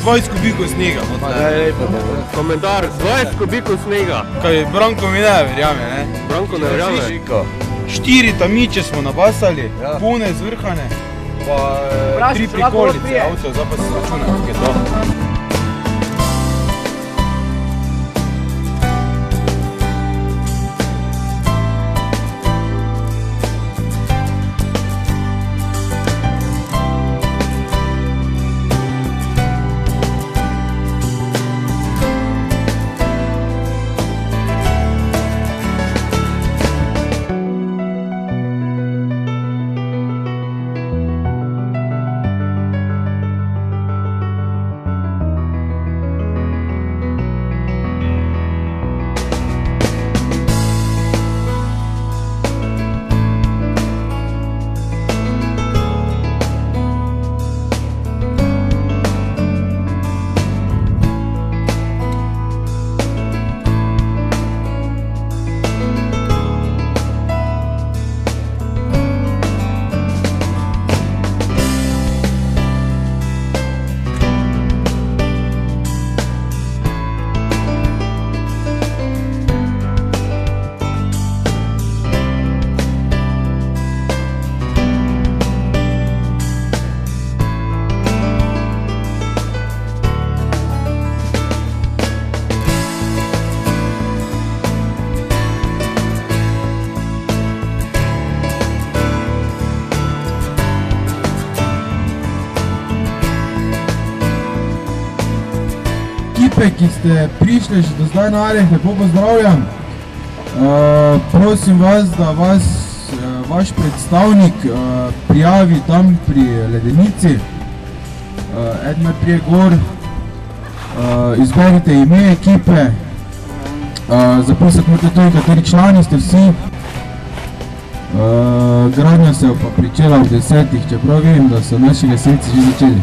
20 kubikov snega. Komentar, 20 kubikov snega. Kaj Branko mi ne verjame, ne? Branko ne verjame. 4 tamiče smo nabasali, pune zvrhane, pa 3 prikolice avto, zdaj pa se računa, kako je to. Ki ste prišli že do zdaj na Arjeh, lepo pozdravljam. Prosim vas, da vas vaš predstavnik prijavi tam pri ledenici. Eden me prije gor, izberite ime ekipe, zapisati morate tudi, kateri člani ste vsi. Gradnja se pa pričela v 10, čeprav vem, da so naši gasilci že začeli.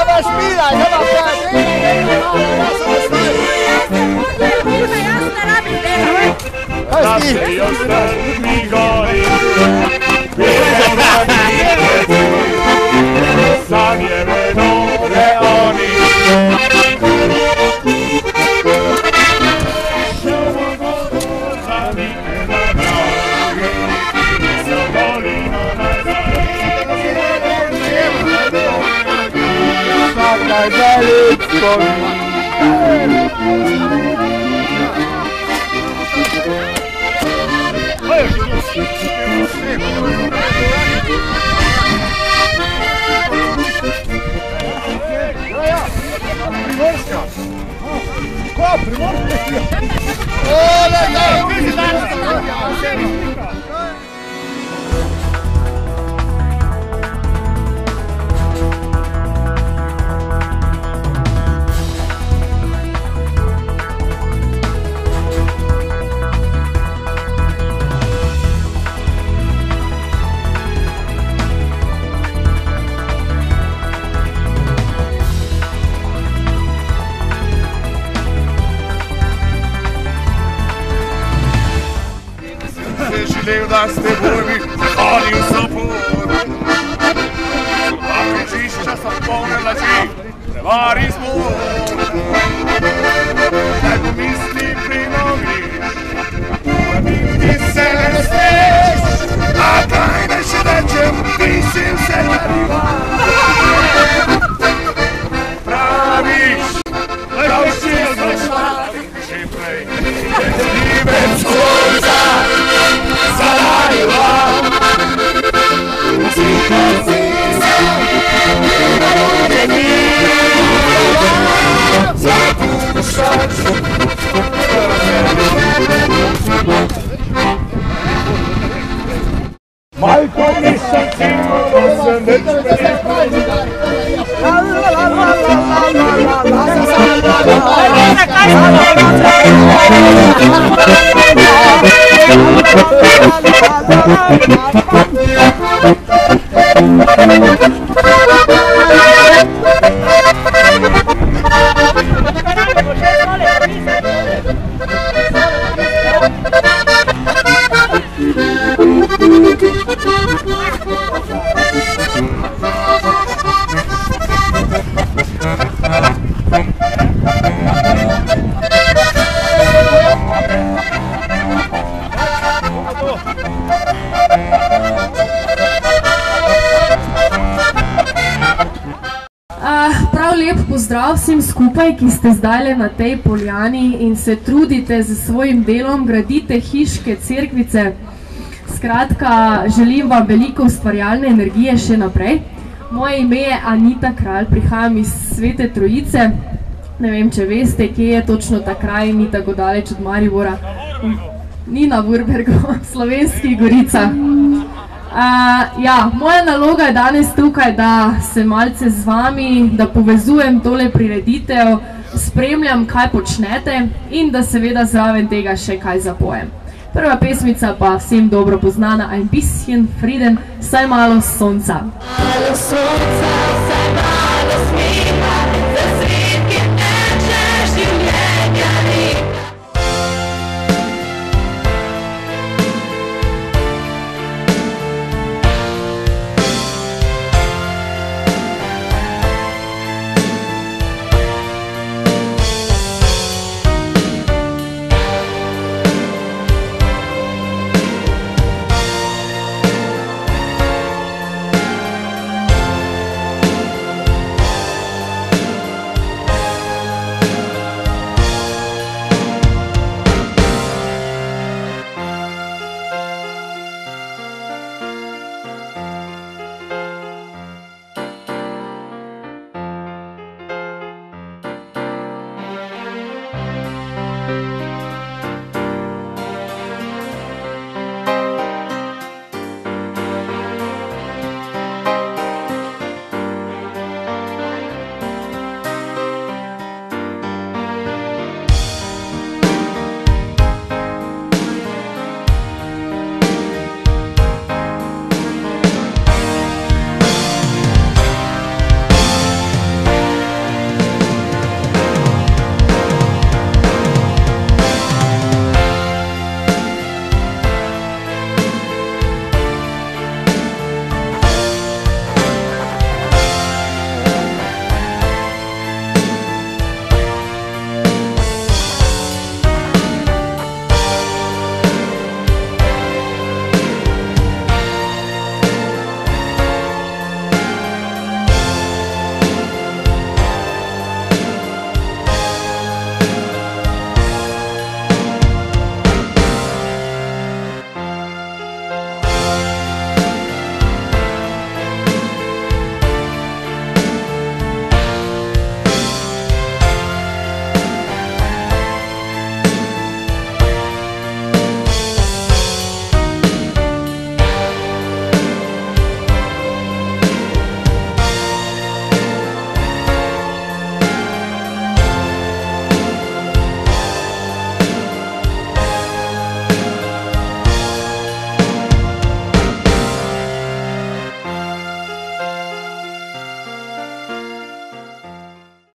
Da ste burmi, ali u sapor. Ovakve čišća sam polne laži, prevari zbor. Daj pomisli pri nogi, ti se ne smiješ, a kaj neće rečem, pisim se na riva. Praviš, kao što znaš, čim prej, ime sunca. Majko, nisam sigurno sam već Prav lep pozdrav vsem skupaj, ki ste zdajle na tej poljani in se trudite z svojim delom, gradite hiške, cerkvice. Skratka, želim vam veliko ustvarjalne energije še naprej. Moje ime je Anita Kralj, prihajam iz Svete Trojice. Ne vem, če veste, kje je točno ta kraj, ni tako daleč od Maribora. Ni na Vurbergu, v Slovenskih Goricah. Moja naloga je danes tukaj, da se malce z vami, da povezujem tole prireditev, spremljam, kaj počnete in da seveda zraven tega še kaj zapojem. Prva pesmica pa vsem dobro poznana, Ein bisschen Frieden, saj malo sonca. Malo sonca.